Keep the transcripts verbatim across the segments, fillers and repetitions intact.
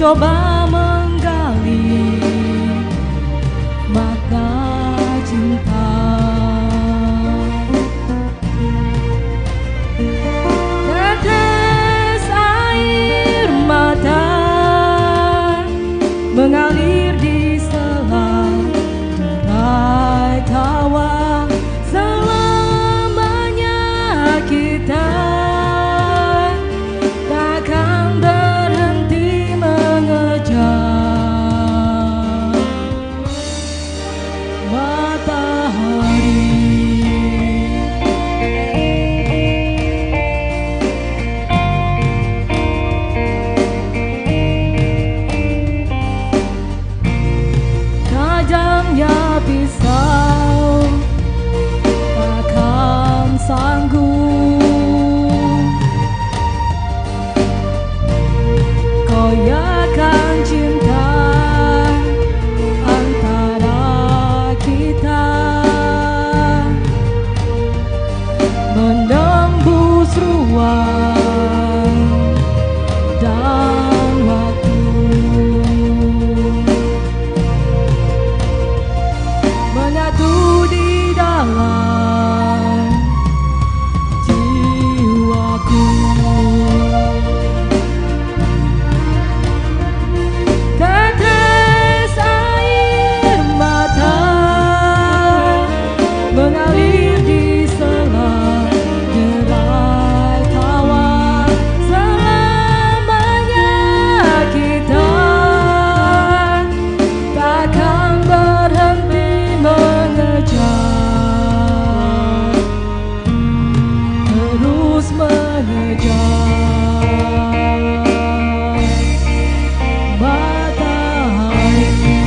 mencoba menggali makna cinta. Tetes air mata mengalir di sela derai tawa. Selamanya kita takkan berhenti mengejar matahari. Tajamnya pisau takkan sanggup koyakan cinta antara kita, menembus ruang dan waktu, menyatu di dalam jiwaku. Tetes air mata mengalir di sela derai tawa. Selamanya kita takkan berhenti mengejar, terus mengejar matahari.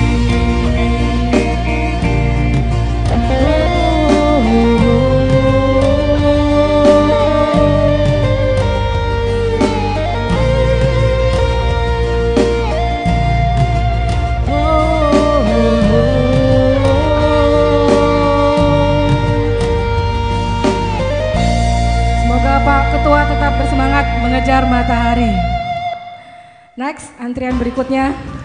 Semoga Pak Ketua tetap bersemangat mengejar matahari. Next, antrian berikutnya.